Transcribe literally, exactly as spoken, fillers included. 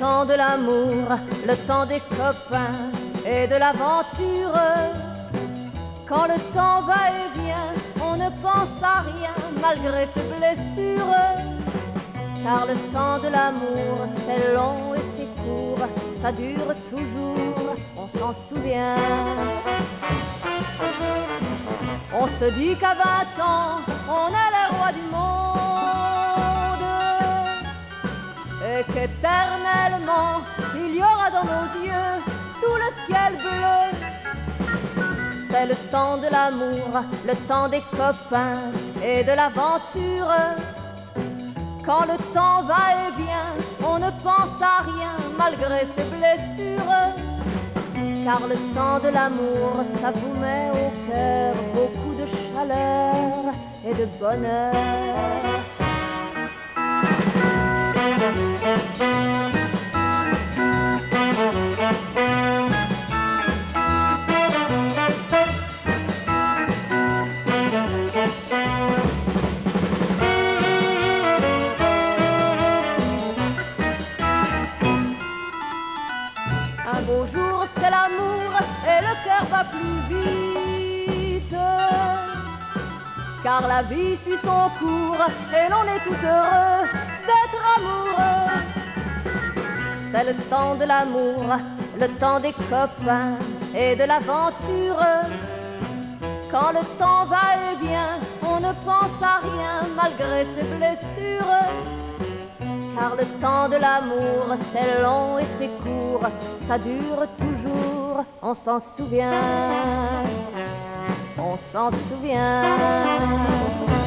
temps de l'amour, le temps des copains et de l'aventure. Quand le temps va et vient, on ne pense à rien malgré ses blessures. Car le temps de l'amour, c'est long et c'est court, ça dure toujours, on s'en souvient. On se dit qu'à vingt ans, on est les rois du monde et qu'éternellement, il y aura dans nos yeux tout le ciel bleu. C'est le temps de l'amour, le temps des copains et de l'aventure. Quand le temps va et vient, on ne pense à rien malgré ses blessures. Car le temps de l'amour, ça vous met au cœur beaucoup de chaleur et de bonheur. Un beau jour c'est l'amour et le cœur va plus vite, car la vie suit son cours et l'on est tout heureux d'être amoureux. C'est le temps de l'amour, le temps des copains et de l'aventure. Quand le temps va et vient, on ne pense à rien malgré ses blessures. Car le temps de l'amour, c'est long et c'est court, ça dure toujours, on s'en souvient, on s'en souvient.